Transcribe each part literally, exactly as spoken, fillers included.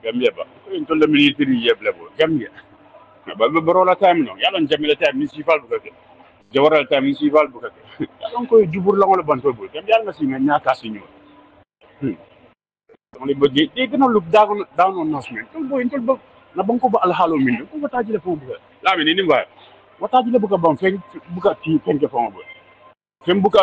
Gambia ba ko to le military yeble bo Gambia ba ba baro la time no yalla jamila time ni sifal bu kake jawara time ni sifal bu kake yalla ko jubur la ngol ban to bo Gambia na si men nyaka si ñu on ba de de gëna lu down down on us men to bo intol ba na banko ba al halo min ko ba taji le fo bu la mi ni ba wata ji le bu ka ban fen bu ka ti fen ke fo bo fen bu ka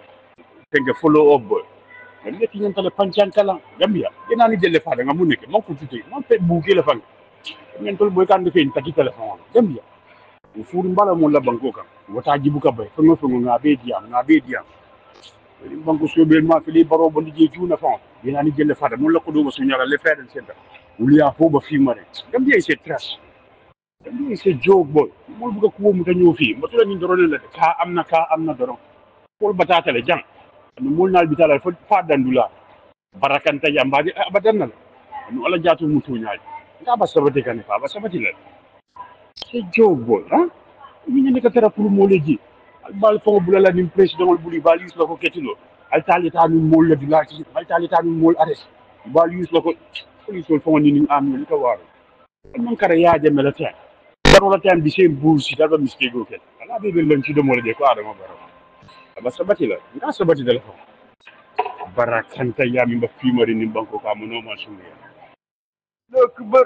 fen ke follow up bo Gambia ti ñen tale panchan kala Gambia dina ni jelle fa da nga mu nek mo ko tuti mo fe bu ke le fa ñen tol boy kan defé taki téléphone Gambia o furu mbala mo la banko kan wata jibu ka bay fa ngo fa nga be diam nga be diam banko so be ma fi li baro bo di ju na fa dina ni jelle fa da mo la ko do so ñara le fedel center wuli ya fo ba fi mare Gambia c'est trash Gambia c'est joke boy mo bu ko mu ta ñew fi mo to la ni doro le ka amna ka amna doro pol batata le jang no mulnal bitala fa fa dandula barakanta yamba abadan na no ala jatu mutu ñaaji nga ba sabati kan fa ba sabati la c'est jogo ha mi ñi ka tera pour mo leji al bal fo bulala nim president buli balis la ko ketino al talita ni mo le dilati al talita ni mo arrest balis la ko police fo ni ni am ni ko waru man kara yaaje melata daro la tan bi seen boursi da ba mistake ko ken ala be be lan ci de mo le ko adama baro ba sabati la nga sabati dal fo barakanta yami ba fimari ni banko ka mo no ma sunya Akbar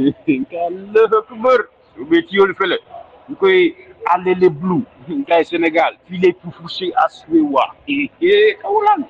Allah Akbar be tiol fele koy aller les blue ngay Sénégal fi les pousser aswewa eh eh kawlan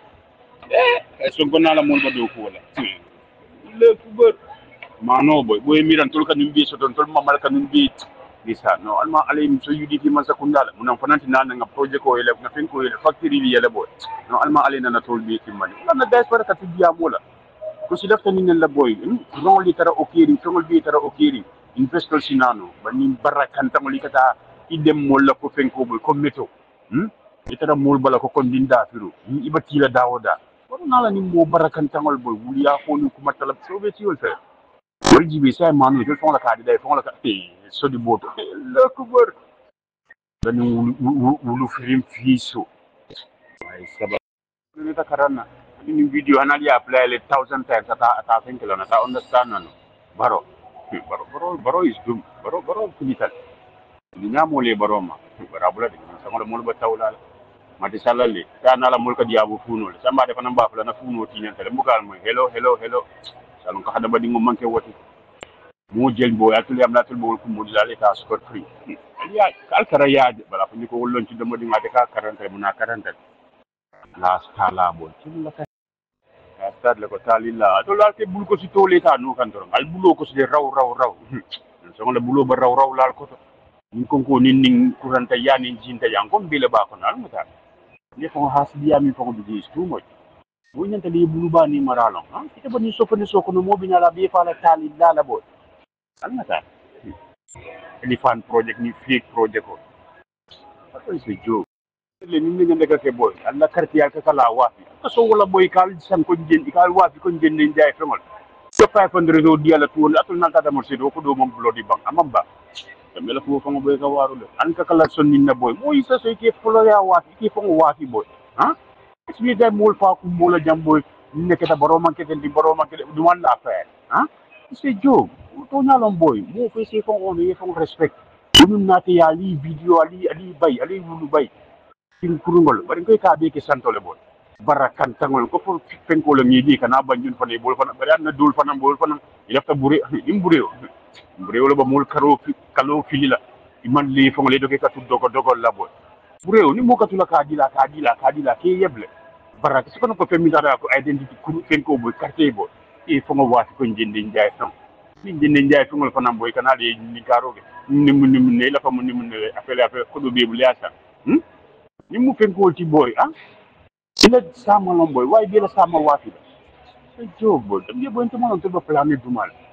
eh so gonna la mol ba do ko wala Allah Akbar mano boy boy miran tol kan bi so don tol mamal kan bi bisa no alma alayhim so yudi fi man sakundala munan fananti nan nga projet ko ele nga fen ko ele factory li yele boy no alma alayna na tol bi fi mani na des baraka ti diamola ko si lafta ni la boy non li tara okiri tongol bi tara okiri investor sinano bani barakanta mo li kata idem mo la ko fenko boy ko meto hm itara mol bala ko kon dinda firu ibati la dawoda wala nala ni mo barakanta ngol boy wuli ya ko ni ko matalab so be ti wol fe wol jibi say manu to fon la ka di day fon la ka e so di boto la ko bor bani wulu firim fiso ay sabab ni ta karana ini video hanali apply le thousand times ata ata think la ta understand no baro baro baro baro is dum baro baro kunital ni nyamo le baro ma barabula de sama le mol ba tawla mati salale ta na la mol ka diabu funo le samba de fanam ba fula na funo ti nyanta le mukal mo hello hello hello salon ka hada ba dingo manke woti mo jel bo atul am la tul bo ko mo dilale ta score free ya kal kara ya bala ko ni ko wollon ci demo di ngade ka quarante mo na quarante la scala bo ci la stade le ko talilla to la ke bul ko si to leta no kan to al bulo ko si raw raw raw so la bulo ba raw raw lal ko to ni kon ko nin nin kuranta yani jinta yang kon bile ba ko nal mata ni fon hasbiya mi fon bi stu mo bo nyanta li bulu ba ni maralon ha ite ba ni soko ni soko no mo bi na la bi fa la talilla la bo al mata ni fan project ni fake project ko ko is jo le ni ni ngende ka ke boy alla karti ya ka kala wafi so wala boy kal san ko jendi kal wafi ko jendi jay femol so five hundred do diala to atul na ka damor sedo ko do mom blodi bang amamba tambe la ko ko boy ka waru le an ka kala son ni na boy moy sa so ke folo ya wafi ke fo wafi boy ha ismi day mol fa ko mola jam boy nekk ta baro man ke di baro man ke du man la faire ha c'est job to nyalon boy mo fe se fo on ye fo respect dum na te ya li video ali ali bay ali wulu bay tin kurungol bari koy ka be ke santole bol barakan tangol ko fo fenko la ngi di kana banjun fane bol fana bari na dul fana bol fana ilafta buri im buri buri wala ba mul karo kalo filila iman li fo le doke ka tuddo ko dogol la bol buri ni mo ka tula ka dila ka dila ka dila ke yeble barak ko no ko femi dara ko identity kuru fenko bol quartier bol e fo ngo wati ko jindi njaay tan ni jindi njaay fo ngol fana boy kana de ni karoge ni mun ni mun ne la fa mun ni mun ne afele afele ko do be bu liasa hm ni mu fenko ci boy ah ila sama lon boy way bi la sama wafi da c'est job boy dam ye boy to mo to ba plané dumal